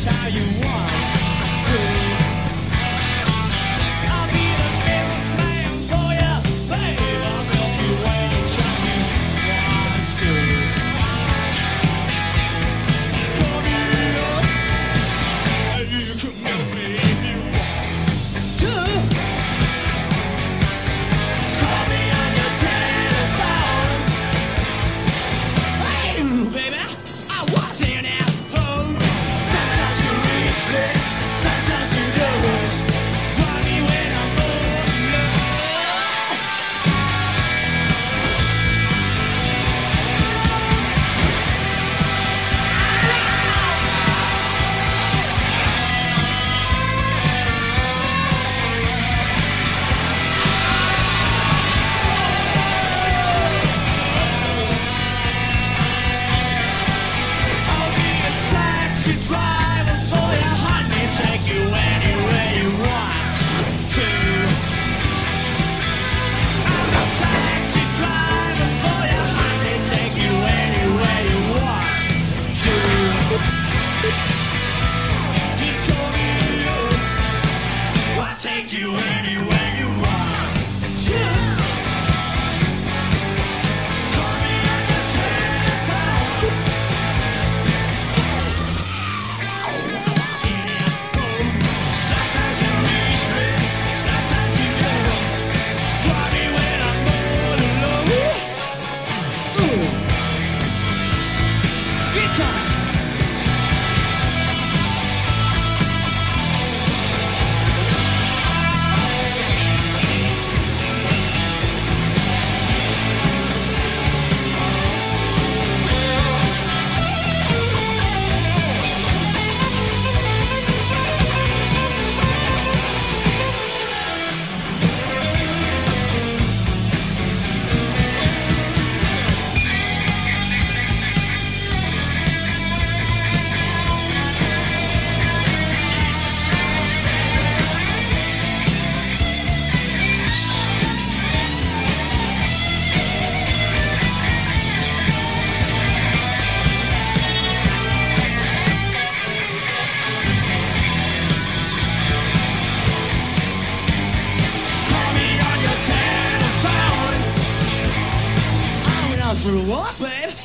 how you want to. I'll be the middleman for you, babe. I'll milk you anytime you want to. Call me up, and you can milk me if you want to. Call me on your telephone. Hey, baby, I was in at home. Sometimes you reach me, sometimes you don't. Call me when I'm all alone. I'll be a taxi driver for you, honey. Take you anywhere you want to. I'm a taxi driver for you, honey. Take you anywhere you want to. Just call me up. I'll take you anywhere you want to. Call me on your telephone. Sometimes you reach me, sometimes you don't. Drive me when I'm all alone. Ooh. Guitar. Call me on your telephone. I went out for a walk, babe.